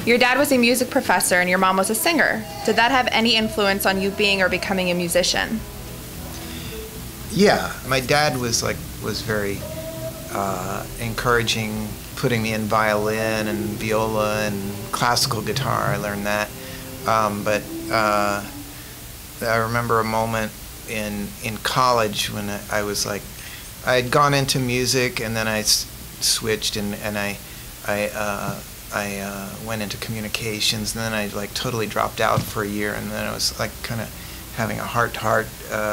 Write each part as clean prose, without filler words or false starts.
Your dad was a music professor and your mom was a singer. Did that have any influence on you being or becoming a musician? Yeah, my dad was very encouraging, putting me in violin and viola and classical guitar. I learned that. But I remember a moment in college when I was like, I had gone into music and then I switched and I went into communications, and then I like totally dropped out for a year, and then I was like kind of having a heart-to-heart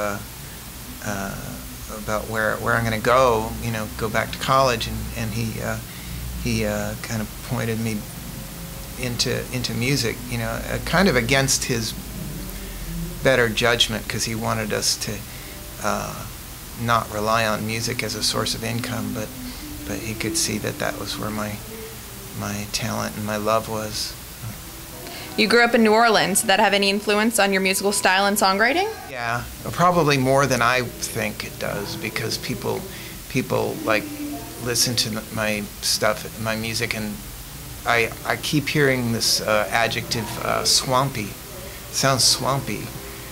about where I'm going to go, go back to college, and he kind of pointed me into music, kind of against his better judgment, because he wanted us to not rely on music as a source of income, but he could see that was where my talent and my love was. You grew up in New Orleans. Did that have any influence on your musical style and songwriting? Yeah, probably more than I think it does, because people like listen to my stuff, my music, and I keep hearing this adjective, swampy. It sounds swampy,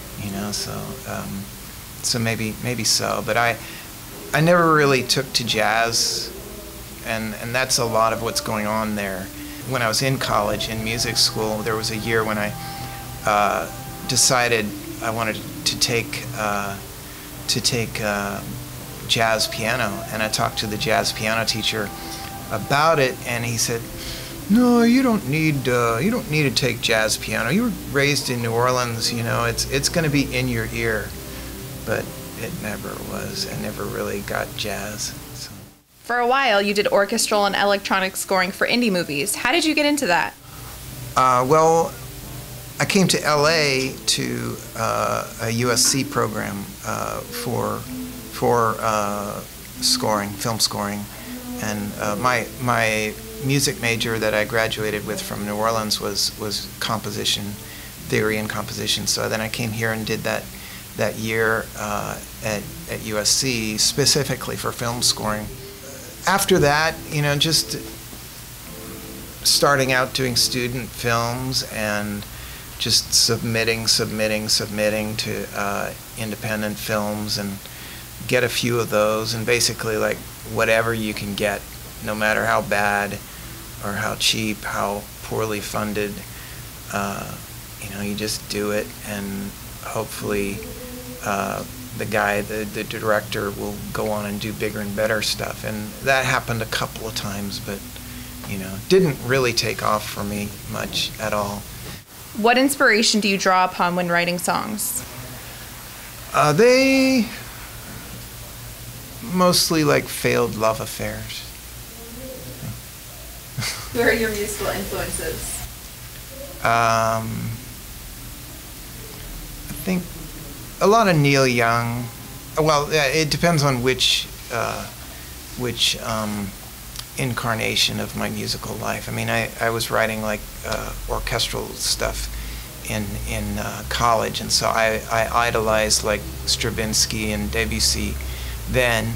so maybe so. But I never really took to jazz, and that's a lot of what's going on there. When I was in college, in music school, there was a year when I decided I wanted to take jazz piano, and I talked to the jazz piano teacher about it, and he said, "No, you don't need to take jazz piano. You were raised in New Orleans, it's going to be in your ear." But it never was. I never really got jazz. So. For a while, you did orchestral and electronic scoring for indie movies. How did you get into that? Well, I came to LA to a USC program for scoring, film scoring, and my music major that I graduated with from New Orleans was composition, theory and composition. So then I came here and did that year at USC specifically for film scoring. After that, just starting out doing student films and just submitting to independent films, and get a few of those, and basically like whatever you can get, no matter how bad or how cheap, how poorly funded, you just do it, and hopefully the director will go on and do bigger and better stuff. And that happened a couple of times, but didn't really take off for me much at all. What inspiration do you draw upon when writing songs? They mostly like failed love affairs. Who are your musical influences? I think a lot of Neil Young. Well, it depends on which incarnation of my musical life. I mean, I was writing like orchestral stuff in college, and so I idolized like Stravinsky and Debussy then.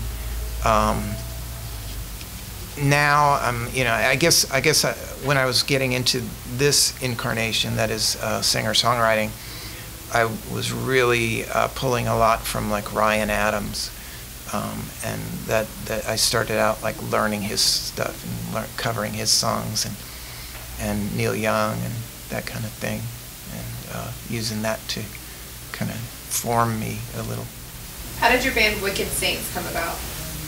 Now I guess when I was getting into this incarnation, that is singer-songwriting, I was really pulling a lot from like Ryan Adams, and that I started out like learning his stuff and covering his songs, and Neil Young and that kind of thing, and using that to kind of form me a little. How did your band Wicked Saints come about?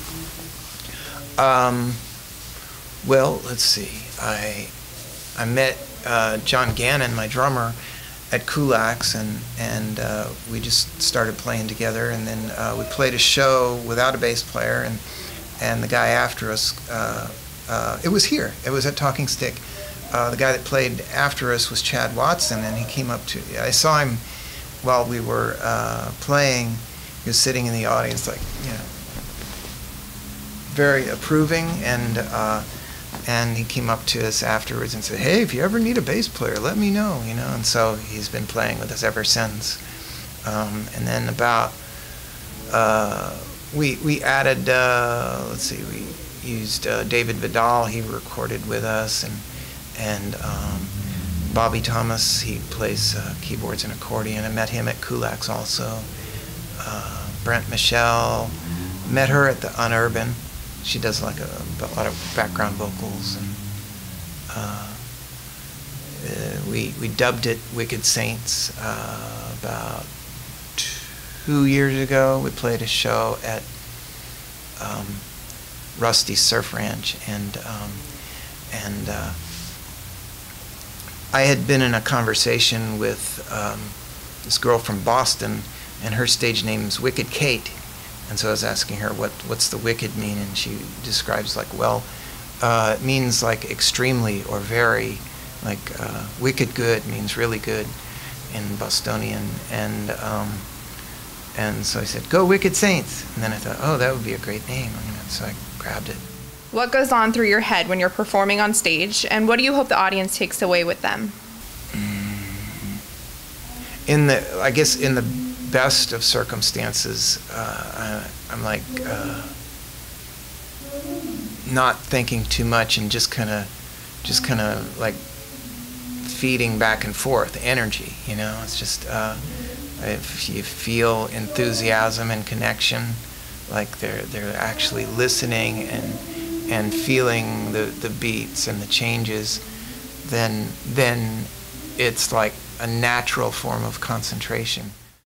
Well, let's see. I met John Gannon, my drummer, at Kulak's, and we just started playing together, and then we played a show without a bass player, and the guy after us, it was here, it was at Talking Stick. The guy that played after us was Chad Watson, and he came up to, I saw him while we were playing. He was sitting in the audience, like, very approving, and he came up to us afterwards and said, "Hey, if you ever need a bass player, let me know," and so he's been playing with us ever since. And then about, we added, let's see, we used David Vidal. He recorded with us, and Bobby Thomas, he plays keyboards and accordion. I met him at Kulak's also. Brent Michelle, met her at the Unurban. She does like a lot of background vocals, and we dubbed it Wicked Saints about 2 years ago. We played a show at Rusty's Surf Ranch, and I had been in a conversation with this girl from Boston, and her stage name is Wicked Kate, and so I was asking her what's the wicked mean, and she describes like, well, it means like extremely or very, like wicked good means really good in Bostonian, and so I said, go Wicked Saints, and then I thought, oh, that would be a great name, so I grabbed it. What goes on through your head when you're performing on stage, and what do you hope the audience takes away with them? I guess in the best of circumstances, I'm like not thinking too much and just kind of like feeding back and forth energy. It's just if you feel enthusiasm and connection, like they're actually listening and feeling the beats and the changes, then it's like a natural form of concentration.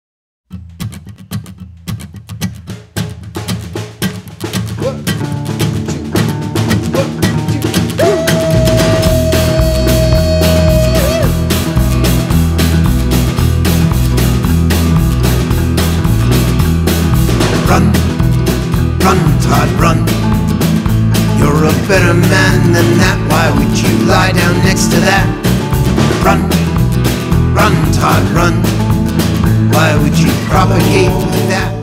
Run, Todd, run. You're a better man than that. Why would you lie down next to that? Run, Todd, run. Why would you propagate that?